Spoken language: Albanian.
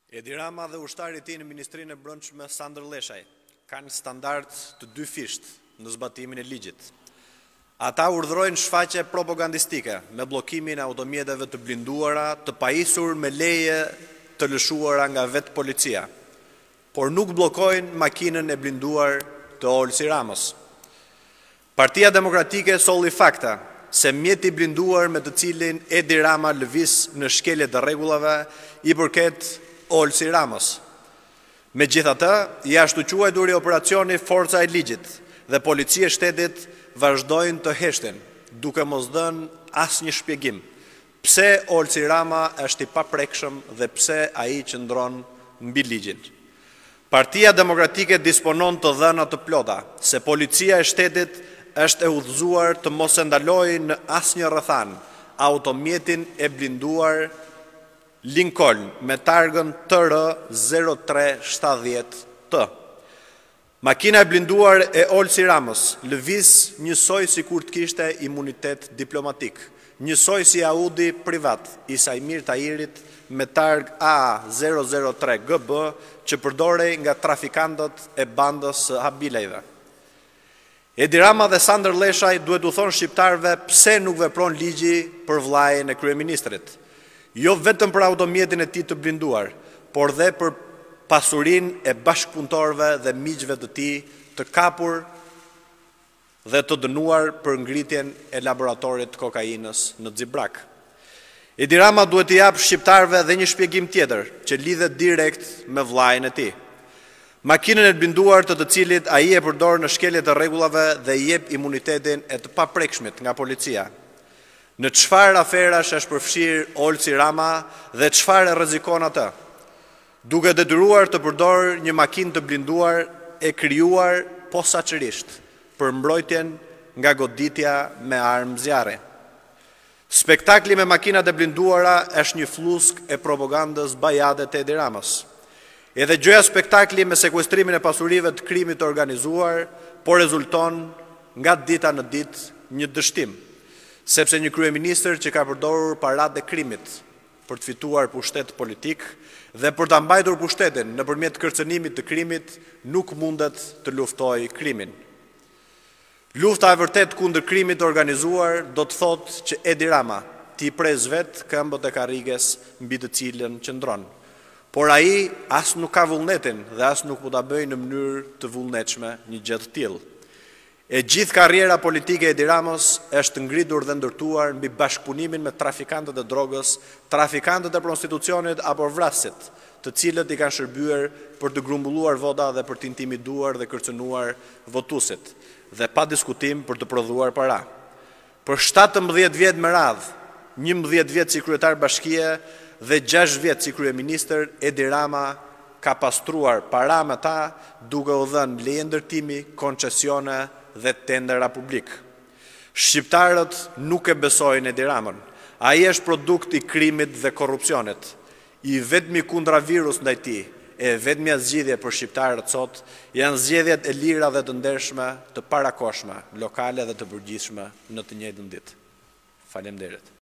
Edi Rama dhe ushtari i tij në Ministrinë e Brendshme Sandër Leshaj kanë standard të dy fisht në zbatimin e ligjit. Ata urdhërojnë shfaqje propagandistike me bllokimin e automjeteve të blinduara, të pajisur me leje të lëshuara nga vetë policia, por nuk bllokojnë makinën e blinduar të Olsi Ramës. Partia Demokratike solli fakta se mjeti blinduar me të cilin Edi Rama lëviz në shkelje të rregullave i përket Olsi Ramës. Megjithatë, jashtu quajturi operacioni Forca e Ligjit dhe policia e shtetit vazhdojnë të heshtin, duke mos dhënë asnjë shpjegim pse Olsi Rama është i paprekshëm dhe pse ai qëndron mbi ligjin. Partia Demokratike disponon të dhëna të plota se policia e shtetit është e udhëzuar të mos e ndalojë në asnjë rrethan automjetin e blinduar Lincoln me targën TR 0370T. Makina e blinduar e Olsi Ramës lëviz njësoj si kur të kishte imunitet diplomatik, njësoj si Audi privat i Sajmir Tahirit me targ A003GB që përdorej nga trafikantët e bandës së Habilejve. Edi Rama dhe Sandër Leshaj duhet u thonë shqiptarëve pse nuk vepron ligji për vllajen e kryeministrit. Jo vetëm për automjetin e tij të blinduar, por dhe për pasurinë e bashkëpunëtorëve dhe miqve të tij të kapur dhe të dënuar për ngritjen e laboratorit të kokainës në Xibrak. Edi Rama duhet t'i japë shqiptarëve dhe një shpjegim tjetër që lidhet direkt me vllajen e tij. Makinën e blinduar të cilit ai e përdor në shkelje të rregullave dhe i jep imunitetin e të paprekshmit nga policia. Në çfarë aferash është përfshirë Olsi Rama dhe çfarë rrezikon atë? Duke detyruar të përdor një makinë të blinduar e krijuar posaçërisht për mbrojtjen nga goditja me armë zjarri. Spektakli me makinat e blinduara është një flusk e propagandës bajate të Edi Ramës. Edhe gjëja spektakli me sekuestrimin e pasurive të krimit të organizuar, por rezulton nga dita në ditë një dështim, sepse një kryeministër që ka përdorur paratë e krimit për të fituar pushtet politik dhe për ta mbajtur pushtetin nëpërmjet kërcënimit të krimit nuk mundet të luftojë krimin. Lufta e vërtet kundër krimit të organizuar do të thotë që Edi Rama t'i prez vet këmbët e karriges mbi të cilën qëndron. Por ai as nuk ka vullnetin dhe as nuk mund ta bëjë në mënyrë të vullnetshme një gjë të tillë. E gjithë karriera politike e Edi Ramës është ngritur dhe ndërtuar mbi bashkëpunimin me trafikantët e drogës, trafikantët e prostitucionit apo vrasësit, të cilët i kanë shërbyer për të grumbulluar vota dhe për të intimiduar dhe kërcënuar votuesit, dhe pa diskutim për të prodhuar para. Për 17 vjet me radhë, 11 vjet si kryetar bashkie dhe 6 vjet si kryeministër, Edi Rama ka pastruar para me ta duke u dhënë leje ndërtimi, koncesione dhe tendera publik. Shqiptarët nuk e besojnë Edi Ramën. Ai është produkt i krimit dhe korrupsionit. I vetmi kundravirus ndaj tij, e vetmja zgjidhje për shqiptarët sot janë zgjedhjet e lira dhe të ndershme, të parakoshme, lokale dhe të përgjithshme në të njëjtën ditë. Faleminderit.